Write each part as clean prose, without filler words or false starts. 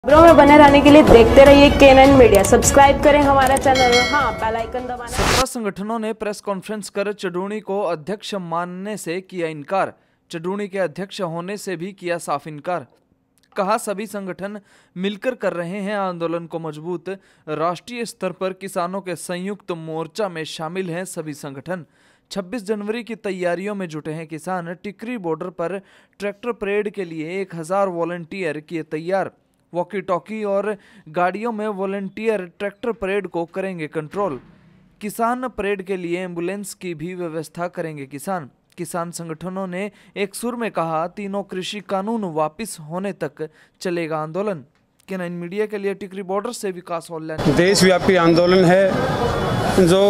खबरों में बने रहने के लिए देखते रहिए K9 मीडिया। सब्सक्राइब करें हमारा चैनल, हाँ बेल आइकन दबाना। 17 संगठनों ने प्रेस कॉन्फ्रेंस कर चडूणी को अध्यक्ष मानने से किया इनकार। चडूणी के अध्यक्ष होने से भी किया साफ इनकार। कहा सभी संगठन मिलकर कर रहे हैं आंदोलन को मजबूत। राष्ट्रीय स्तर पर किसानों के संयुक्त मोर्चा में शामिल हैं सभी संगठन। 26 जनवरी की तैयारियों में जुटे हैं किसान। टिकरी बॉर्डर पर ट्रैक्टर परेड के लिए 1000 वॉलंटियर किए तैयार। वॉकी टॉकी और गाड़ियों में वॉलंटियर ट्रैक्टर परेड को करेंगे कंट्रोल। किसान परेड के लिए एम्बुलेंस की भी व्यवस्था करेंगे किसान संगठनों ने एक सुर में कहा, तीनों कृषि कानून वापस होने तक चलेगा आंदोलन। K9 मीडिया के लिए टिकरी बॉर्डर से विकास ऑनलाइन। देशव्यापी आंदोलन है जो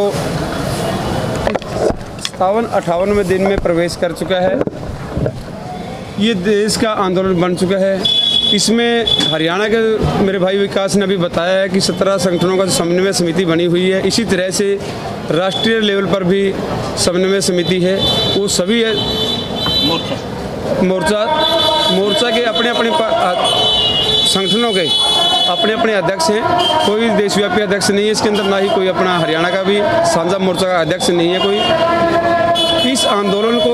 57-58वें दिन में प्रवेश कर चुका है। ये देश का आंदोलन बन चुका है। इसमें हरियाणा के मेरे भाई विकास ने अभी बताया है कि 17 संगठनों का समन्वय समिति बनी हुई है। इसी तरह से राष्ट्रीय लेवल पर भी समन्वय समिति है। वो सभी मोर्चा के अपने अपने संगठनों के अपने अपने अध्यक्ष हैं। कोई देशव्यापी अध्यक्ष नहीं है इसके अंदर, ना ही कोई अपना हरियाणा का भी साझा मोर्चा का अध्यक्ष नहीं है कोई। इस आंदोलन को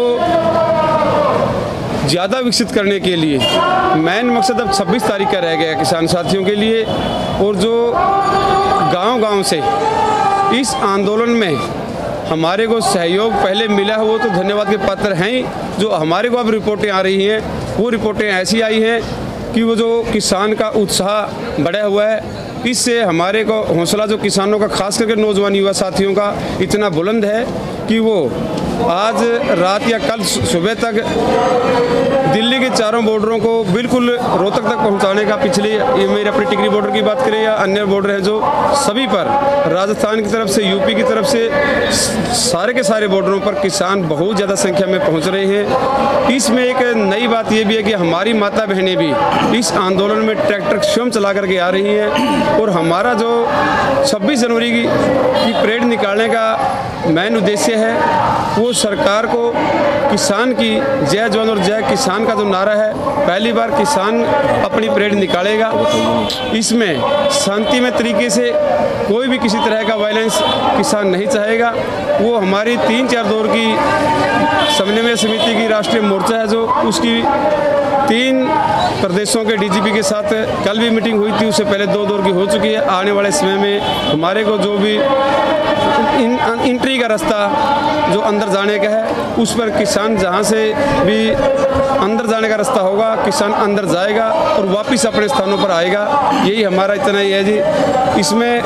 ज़्यादा विकसित करने के लिए मेन मकसद अब 26 तारीख का रह गया किसान साथियों के लिए। और जो गांव-गांव से इस आंदोलन में हमारे को सहयोग पहले मिला है वो तो धन्यवाद के पात्र हैं ही। जो हमारे को अब रिपोर्टें आ रही हैं वो रिपोर्टें ऐसी आई हैं कि वो जो किसान का उत्साह बढ़ा हुआ है, इससे हमारे को हौसला जो किसानों का खास करके नौजवान युवा साथियों का इतना बुलंद है कि वो आज रात या कल सुबह तक दिल्ली के चारों बॉर्डरों को बिल्कुल रोहतक तक पहुंचाने का, पिछले ये मेरे अपनी टिकरी बॉर्डर की बात करें या अन्य बॉर्डर हैं जो सभी पर, राजस्थान की तरफ से, यूपी की तरफ से, सारे के सारे बॉर्डरों पर किसान बहुत ज़्यादा संख्या में पहुंच रहे हैं। इसमें एक नई बात ये भी है कि हमारी माता बहनें भी इस आंदोलन में ट्रैक्टर स्वयं चला करके आ रही हैं। और हमारा जो 26 जनवरी की परेड निकालने का मेन उद्देश्य है वो सरकार को किसान की जय जवान और जय किसान का जो नारा है, पहली बार किसान अपनी परेड निकालेगा। इसमें शांतिमय तरीके से कोई भी किसी तरह का वायलेंस किसान नहीं चाहेगा। वो हमारी 3-4 दौर की समन्वय समिति की राष्ट्रीय मोर्चा है जो उसकी 3 प्रदेशों के डीजीपी के साथ कल भी मीटिंग हुई थी, उससे पहले 2 दौर की हो चुकी है। आने वाले समय में हमारे को जो भी एंट्री का रास्ता जो अंदर जाने का है उस पर किसान जहां से भी अंदर जाने का रास्ता होगा किसान अंदर जाएगा और वापस अपने स्थानों पर आएगा। यही हमारा इतना ही है जी। इसमें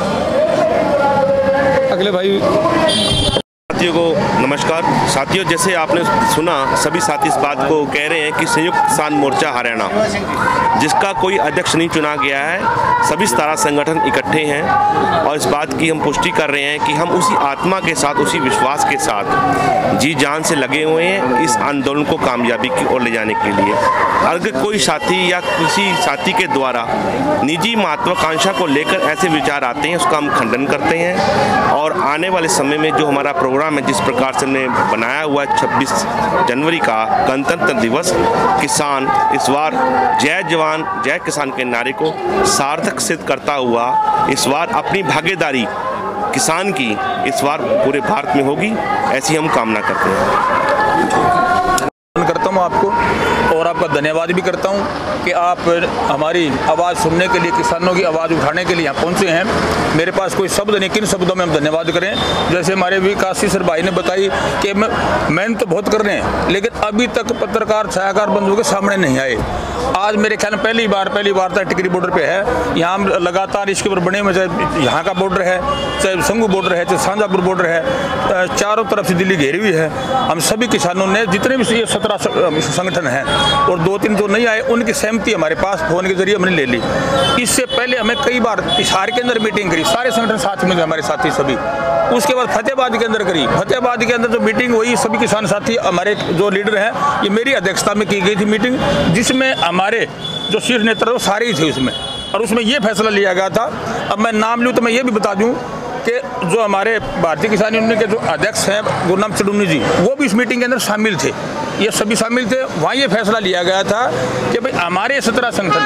अगले भाई साथियों को नमस्कार। साथियों, जैसे आपने सुना, सभी साथी इस बात को कह रहे हैं कि संयुक्त किसान मोर्चा हरियाणा, जिसका कोई अध्यक्ष नहीं चुना गया है, सभी 17 संगठन इकट्ठे हैं और इस बात की हम पुष्टि कर रहे हैं कि हम उसी आत्मा के साथ, उसी विश्वास के साथ जी जान से लगे हुए हैं इस आंदोलन को कामयाबी की ओर ले जाने के लिए। अगर कोई साथी या किसी साथी के द्वारा निजी महत्वाकांक्षा को लेकर ऐसे विचार आते हैं, उसका हम खंडन करते हैं। और आने वाले समय में जो हमारा प्रोग्राम है, जिस प्रकार से हमने बनाया हुआ 26 जनवरी का गणतंत्र दिवस, किसान इस बार जय जवान जय किसान के नारे को सार्थक सिद्ध करता हुआ इस बार अपनी भागीदारी किसान की इस बार पूरे भारत में होगी, ऐसी हम कामना करते हैं। करता हूँ आपको और आपका धन्यवाद भी करता हूँ कि आप हमारी आवाज़ सुनने के लिए, किसानों की आवाज़ उठाने के लिए यहाँ पहुँचे हैं। मेरे पास कोई शब्द नहीं, किन शब्दों में हम धन्यवाद करें। जैसे हमारे विकास सर भाई ने बताई कि मेहनत तो बहुत कर रहे हैं लेकिन अभी तक पत्रकार छायाकार बंधुओं के सामने नहीं आए। आज मेरे ख्याल में पहली बार था टिकरी बॉर्डर पे है। यहाँ हम लगातार इसके ऊपर बने हुए, चाहे यहाँ का बॉर्डर है, चाहे संगू बॉर्डर है, चाहे शांजापुर बॉर्डर है, चारों तरफ से दिल्ली घेरी हुई है। हम सभी किसानों ने, जितने भी ये 17 संगठन हैं और 2-3 जो नहीं आए, उनकी सहमति हमारे पास फोन के जरिए हमने ले ली। इससे पहले हमें कई बार हिसार के अंदर मीटिंग करी, सारे संगठन साथ में थे हमारे साथी सभी। उसके बाद फतेहाबाद के अंदर करी। फतेहाबाद के अंदर जो मीटिंग हुई, सभी किसान साथी हमारे जो लीडर हैं, ये मेरी अध्यक्षता में की गई थी मीटिंग, जिसमें हमारे जो शीर्ष नेता वो सारे ही थे उसमें। और उसमें ये फैसला लिया गया था, अब मैं नाम लूँ तो मैं ये भी बता दूँ कि जो हमारे भारतीय किसान यूनियन के जो अध्यक्ष हैं गुरनाम चडूणी जी, वो भी इस मीटिंग के अंदर शामिल थे। ये सभी शामिल थे। वहाँ ये फैसला लिया गया था कि भाई हमारे 17 संगठन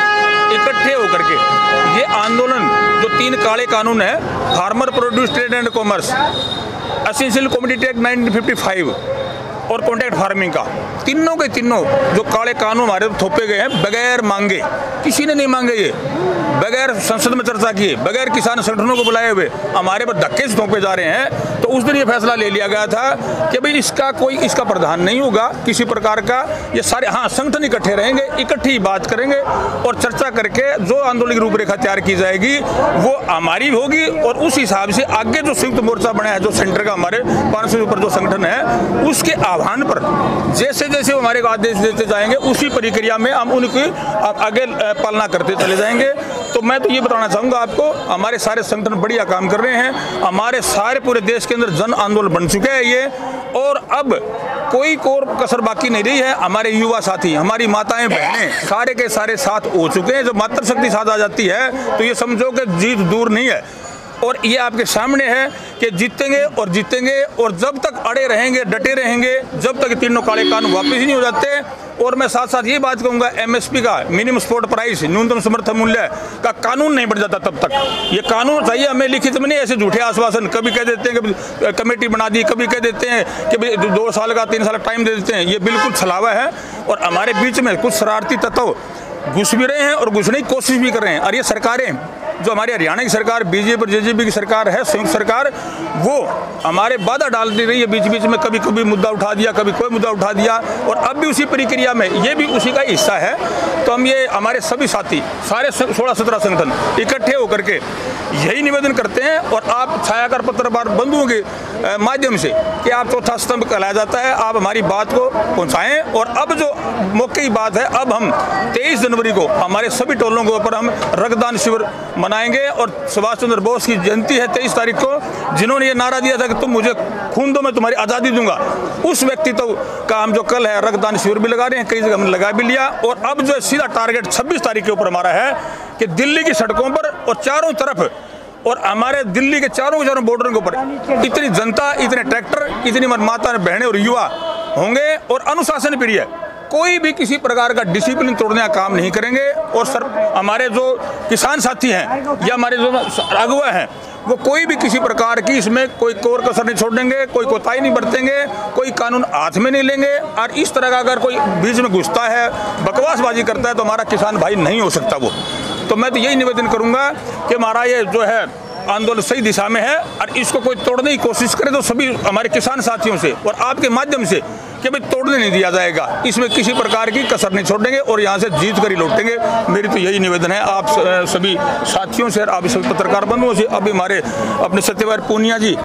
इकट्ठे होकर के ये आंदोलन जो 3 काले कानून है, farmer produce trade and commerce, essential commodity act 1955 और कॉन्ट्रैक्ट फार्मिंग का, तीनों के तीनों जो काले कानून हमारे थोपे गए हैं बगैर मांगे, किसी ने नहीं मांगे, ये बगैर संसद में चर्चा किए, बगैर किसान संगठनों को बुलाए हुए हमारे पर धक्के से थोपे जा रहे हैं। तो उस दिन ये फैसला ले लिया गया था कि भाई इसका प्रावधान नहीं होगा किसी प्रकार का, ये सारे संगठन इकट्ठे रहेंगे, इकट्ठी बात करेंगे और चर्चा करके जो आंदोलन की रूपरेखा तैयार की जाएगी वो हमारी होगी। और उस हिसाब से आगे जो संयुक्त मोर्चा बना है, जो सेंटर का हमारे 500 से ऊपर जो संगठन है, उसके आह्वान पर जैसे जैसे वो हमारे को आदेश देते जाएंगे उसी प्रक्रिया में हम उनकी आगे पालना करते चले जाएंगे। तो मैं तो ये बताना चाहूँगा आपको, हमारे सारे संगठन बढ़िया काम कर रहे हैं, हमारे सारे पूरे देश के अंदर जन आंदोलन बन चुके हैं ये, और अब कोई कसर बाकी नहीं रही है। हमारे युवा साथी, हमारी माताएं बहनें सारे के सारे साथ हो चुके हैं। जब मातृशक्ति साथ आ जाती है तो ये समझो कि जीत दूर नहीं है। और ये आपके सामने है कि जीतेंगे और जीतेंगे, और जब तक अड़े रहेंगे, डटे रहेंगे, जब तक तीनों काले कानून वापस ही नहीं हो जाते। और मैं साथ साथ ये बात कहूँगा, MSP का मिनिमम सपोर्ट प्राइस, न्यूनतम समर्थन मूल्य का कानून नहीं बन जाता तब तक। ये कानून चाहिए हमें लिखित में, नहीं ऐसे झूठे आश्वासन, कभी कह देते हैं कि कमेटी बना दी, कभी कह देते हैं कि भाई 2 साल का 3 साल का टाइम दे देते हैं। ये बिल्कुल छलावा है। और हमारे बीच में कुछ शरारती तत्व घुस भी रहे हैं और घुसने की कोशिश भी कर रहे हैं। और ये सरकारें, जो हमारी हरियाणा की सरकार, बीजेपी और JJP की सरकार है, संयुक्त सरकार, वो हमारे बाधा डालती रही है बीच बीच में, कभी कभी मुद्दा उठा दिया, कभी कोई मुद्दा उठा दिया, और अब भी उसी प्रक्रिया में ये भी उसी का हिस्सा है। तो हम ये हमारे सभी साथी, सारे 16-17 संगठन इकट्ठे होकर के यही निवेदन करते हैं, और आप छायाकार पत्रकार बंधुओं के माध्यम से कि आप चौथा स्तंभ कहलाया जाता है, आप हमारी बात को पहुँचाएँ। और अब जो मौके की बात है, अब हम 23 जनवरी को हमारे सभी टोलों के ऊपर हम रक्तदान शिविर मनाएंगे। और सुभाष चंद्र बोस की जयंती है 23 तारीख को, जिन्होंने ये नारा दिया था कि तुम मुझे खून दो मैं तुम्हारी आज़ादी दूंगा, उस व्यक्तित्व का हम जो कल है रक्तदान शिविर भी लगा रहे हैं, कई जगह हमने लगा भी लिया। और अब जो सीधा टारगेट 26 तारीख के ऊपर हमारा है कि दिल्ली की सड़कों पर और चारों तरफ, और हमारे दिल्ली के चारों बॉर्डरों के ऊपर इतनी जनता, इतने ट्रैक्टर, इतनी माता बहनें और युवा होंगे, और अनुशासन प्रिय, कोई भी किसी प्रकार का डिसिप्लिन तोड़ने का काम नहीं करेंगे। और हमारे जो किसान साथी हैं या हमारे जो अगुवा हैं, वो कोई भी किसी प्रकार की इसमें कोई कोर कसर नहीं छोड़ेंगे, कोई कोताही नहीं बरतेंगे, कोई कानून हाथ में नहीं लेंगे। और इस तरह का अगर कोई बीच में घुसता है, बकवासबाजी करता है, तो हमारा किसान भाई नहीं हो सकता वो। तो मैं तो यही निवेदन करूंगा कि हमारा ये जो है आंदोलन सही दिशा में है, और इसको कोई तोड़ने की कोशिश करे तो सभी हमारे किसान साथियों से और आपके माध्यम से कि भाई तोड़ने नहीं दिया जाएगा, इसमें किसी प्रकार की कसर नहीं छोड़ेंगे, और यहाँ से जीत कर ही लौटेंगे। मेरी तो यही निवेदन है आप सभी साथियों से, आप सभी पत्रकार बंधुओं से। अभी हमारे अपने सत्यवार पूनिया जी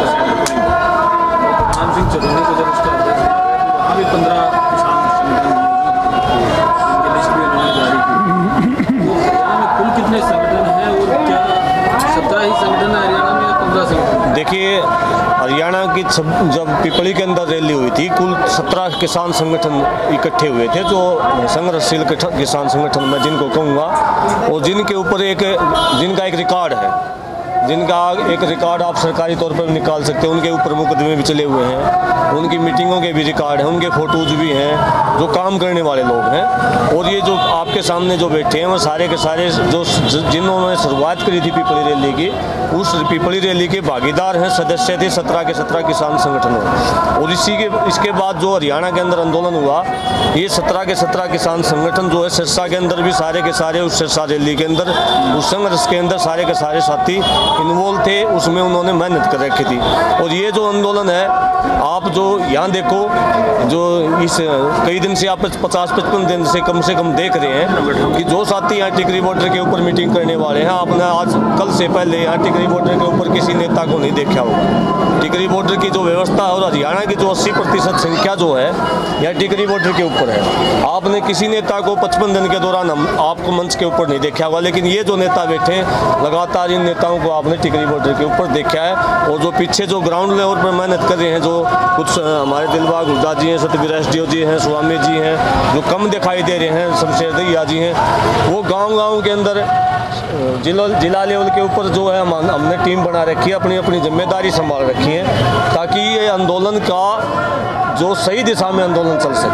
देखिए, हरियाणा की जब पिपली के अंदर रैली हुई थी, कुल 17 किसान संगठन इकट्ठे हुए थे, जो संघर्षशील किसान संगठन मैं जिनको कहूँगा, और जिनके ऊपर जिनका एक रिकॉर्ड है, जिनका एक रिकॉर्ड आप सरकारी तौर पर निकाल सकते हैं। उनके ऊपर मुकदमे भी चले हुए हैं, उनकी मीटिंगों के भी रिकॉर्ड हैं, उनके फोटोज भी हैं, जो काम करने वाले लोग हैं। और ये जो आपके सामने जो बैठे हैं, वो सारे के सारे जो जिन्होंने शुरुआत करी थी पिपली रैली की, उस पिपली रैली के भागीदार हैं, सदस्य थे 17 के 17 किसान संगठनों। और इसके बाद जो हरियाणा के अंदर आंदोलन हुआ, ये 17 के 17 किसान संगठन जो है, सिरसा के अंदर भी सारे के सारे उस सिरसा रैली के अंदर, उस संघर्ष के अंदर सारे के सारे साथी इन्वॉल्व थे, उसमें उन्होंने मेहनत कर रखी थी। और ये जो आंदोलन है, आप जो यहाँ देखो, जो इस कई दिन से आप 50-55 दिन से कम देख रहे हैं कि जो साथी यहाँ टिकरी बॉर्डर के ऊपर मीटिंग करने वाले हैं, आपने आज कल से पहले यहाँ टिकरी बॉर्डर के ऊपर किसी नेता को नहीं देखा होगा। टिकरी बॉर्डर की जो व्यवस्था है और हरियाणा की जो 80% संख्या जो है यह टिकरी बॉर्डर के ऊपर है। आपने किसी नेता को 55 दिन के दौरान आपको मंच के ऊपर नहीं देखा होगा, लेकिन ये जो नेता बैठे हैं, लगातार इन नेताओं को आपने टिकरी बॉर्डर के ऊपर देखा है। और जो पीछे जो ग्राउंड लेवल पर मेहनत कर रहे हैं, जो कुछ हमारे दिलबाग गुरदास जी हैं, सतवीर SDO जी हैं, स्वामी जी हैं, जो कम दिखाई दे रहे हैं, शमशेर दैया जी हैं, वो गांव-गांव के अंदर जिला लेवल के ऊपर जो है हमने टीम बना रखी है, अपनी अपनी जिम्मेदारी संभाल रखी है, ताकि ये आंदोलन का जो सही दिशा में आंदोलन चल सके।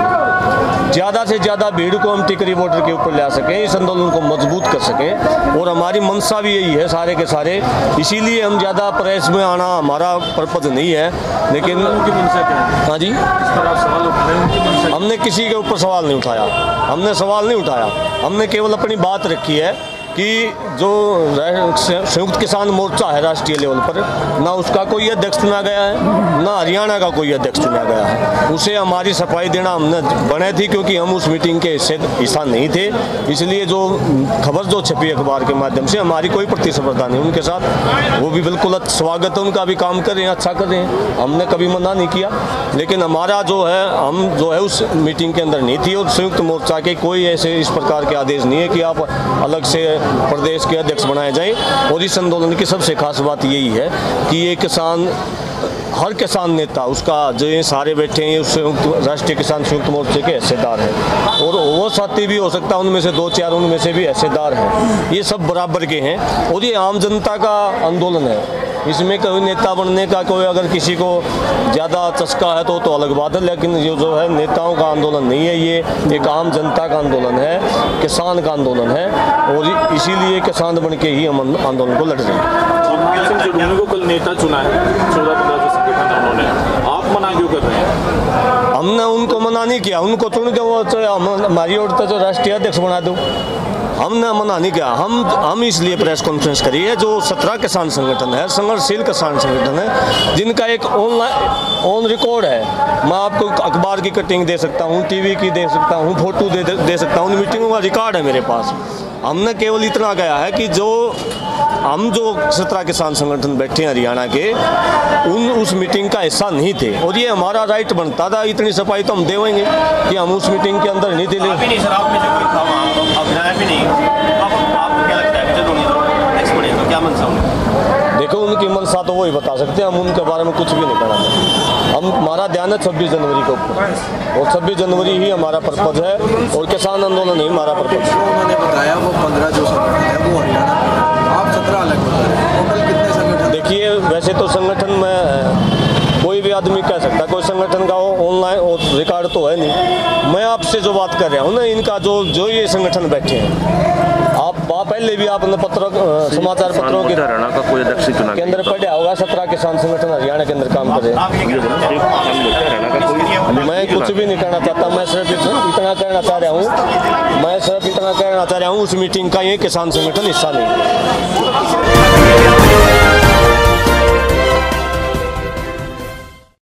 ज़्यादा से ज़्यादा भीड़ को हम टिकरी बॉर्डर के ऊपर ला सकें, इस आंदोलन को मजबूत कर सकें। और हमारी मंशा भी यही है सारे के सारे, इसीलिए हम ज़्यादा प्रेस में आना हमारा पर्पज नहीं है। लेकिन उनकी मंशा क्या है? हाँ जी, हमने किसी के ऊपर सवाल नहीं उठाया, हमने केवल अपनी बात रखी है कि जो संयुक्त किसान मोर्चा है राष्ट्रीय लेवल पर, ना उसका कोई अध्यक्ष चुना गया है, ना हरियाणा का कोई अध्यक्ष चुना गया है। उसे हमारी सफाई देना हमने बने थी, क्योंकि हम उस मीटिंग के हिस्सा नहीं थे। इसलिए जो खबर जो छपी अखबार के माध्यम से, हमारी कोई प्रतिस्पर्धा नहीं उनके साथ। वो भी बिल्कुल स्वागत है, उनका भी काम कर रहे हैं, अच्छा कर रहे हैं, हमने कभी मना नहीं किया। लेकिन हमारा जो है, हम जो है उस मीटिंग के अंदर नहीं थी। और संयुक्त मोर्चा के कोई ऐसे इस प्रकार के आदेश नहीं है कि आप अलग से प्रदेश के अध्यक्ष बनाए जाएं। और इस आंदोलन की सबसे खास बात यही है कि ये किसान, हर किसान नेता, उसका जो ये सारे बैठे हैं, उस राष्ट्रीय किसान संयुक्त मोर्चे के हिस्सेदार हैं। और वो साथी भी हो सकता है उनमें से 2-4 उनमें से भी हिस्सेदार हैं। ये सब बराबर के हैं और ये आम जनता का आंदोलन है। इसमें कोई नेता बनने का कोई, अगर किसी को ज़्यादा चस्का है तो अलग बात है। लेकिन ये जो है नेताओं का आंदोलन नहीं है, ये एक आम जनता का आंदोलन है, किसान का आंदोलन है। और इसीलिए किसान बन के ही हम आंदोलन को लड़ रहे हैं। को कल नेता चुना है 14-15 जो संगठन है उन्होंने, आप मना क्यों कर रहे हैं? हमने उनको मना नहीं किया, उनको चुन के वो हमारी ओर तो राष्ट्रीय अध्यक्ष बना दो, हमने मना नहीं किया। हम इसलिए प्रेस कॉन्फ्रेंस करी है, जो 17 किसान संगठन है, संघर्षशील किसान संगठन है, जिनका एक ऑन रिकॉर्ड है। मैं आपको अखबार की कटिंग दे सकता हूँ, टीवी की दे सकता हूँ, फोटो दे सकता हूँ, उन मीटिंगों का रिकॉर्ड है मेरे पास। हमने केवल इतना कहा है कि हम जो 17 किसान संगठन बैठे हैं हरियाणा के, उस मीटिंग का हिस्सा नहीं थे। और ये हमारा राइट बनता था, इतनी सफाई तो हम देंगे कि हम उस मीटिंग के अंदर नहीं थे। देखो, उनकी मनसा तो वही बता सकते हैं, हम उनके बारे में कुछ भी नहीं कहना चाहते। हमारा ध्यान है 26 जनवरी के ऊपर, और 26 जनवरी ही हमारा पर्पज है, और किसान आंदोलन ही हमारा पर्पज है। उन्होंने बताया वो 15 जो संगठन है वो हरियाणा में, आप 17 अलग बता रहे हैं, टोटल कितने संगठन? देखिए, वैसे तो संगठन में कोई भी आदमी कह सकता है, कोई संगठन का ऑनलाइन और रिकॉर्ड तो है नहीं। मैं आपसे जो बात कर रहा हूँ ना, इनका जो ये संगठन बैठे हैं, आप पहले भी आपने समाचार पत्रों के हरियाणा का कोई अध्यक्ष चुना के अंदर पढ़ा होगा, 17 किसान संगठन हरियाणा के अंदर काम कर रहे हैं। मैं कुछ भी नहीं कहना चाहता, मैं सिर्फ इतना कहना चाह रहा हूँ, उस मीटिंग का ये किसान संगठन हिस्सा नहीं।